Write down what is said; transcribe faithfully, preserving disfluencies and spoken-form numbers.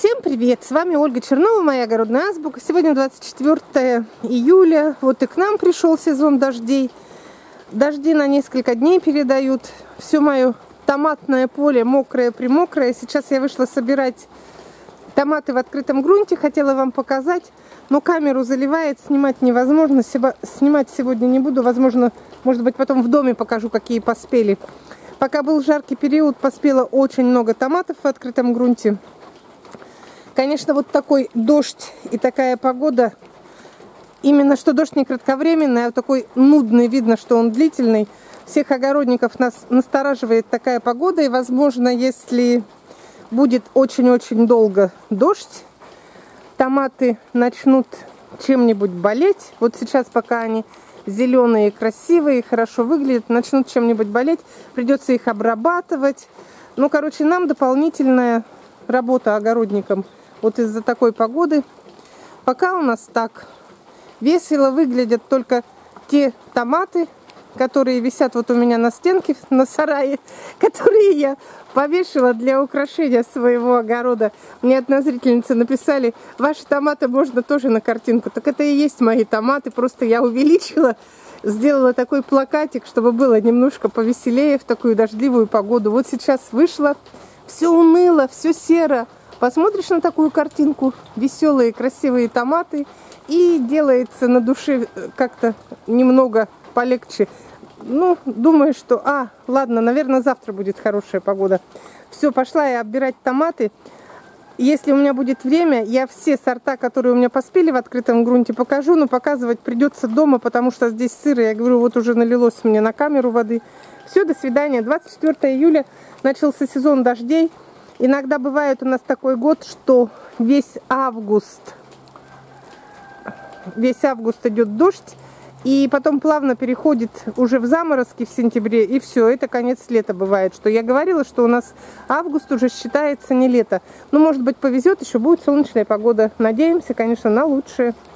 Всем привет! С вами Ольга Чернова, моя огородная азбука. Сегодня двадцать четвёртое июля. Вот и к нам пришел сезон дождей. Дожди на несколько дней передают. Все мое томатное поле мокрое-примокрое. Сейчас я вышла собирать томаты в открытом грунте. Хотела вам показать, но камеру заливает, снимать невозможно. Снимать сегодня не буду. Возможно, может быть, потом в доме покажу, какие поспели. Пока был жаркий период, поспело очень много томатов в открытом грунте. Конечно, вот такой дождь и такая погода, именно что дождь не кратковременный, а вот такой нудный, видно, что он длительный. Всех огородников нас настораживает такая погода, и, возможно, если будет очень-очень долго дождь, томаты начнут чем-нибудь болеть. Вот сейчас, пока они зеленые, красивые, хорошо выглядят, начнут чем-нибудь болеть, придется их обрабатывать. Ну, короче, нам дополнительная работа огородникам. Вот из-за такой погоды. Пока у нас так весело выглядят только те томаты, которые висят вот у меня на стенке, на сарае, которые я повешала для украшения своего огорода. Мне одна зрительница написали: ваши томаты можно тоже на картинку. Так это и есть мои томаты, просто я увеличила, сделала такой плакатик, чтобы было немножко повеселее в такую дождливую погоду. Вот сейчас вышла, все уныло, все серо. Посмотришь на такую картинку, веселые, красивые томаты, и делается на душе как-то немного полегче. Ну, думаю, что, а, ладно, наверное, завтра будет хорошая погода. Все, пошла я оббирать томаты. Если у меня будет время, я все сорта, которые у меня поспели в открытом грунте, покажу, но показывать придется дома, потому что здесь сыро. Я говорю, вот уже налилось мне на камеру воды. Все, до свидания. двадцать четвёртое июля начался сезон дождей. Иногда бывает у нас такой год, что весь август, весь август идет дождь, и потом плавно переходит уже в заморозки в сентябре, и все, это конец лета бывает. Что я говорила, что у нас август уже считается не лето. Ну, может быть, повезет, еще будет солнечная погода. Надеемся, конечно, на лучшее.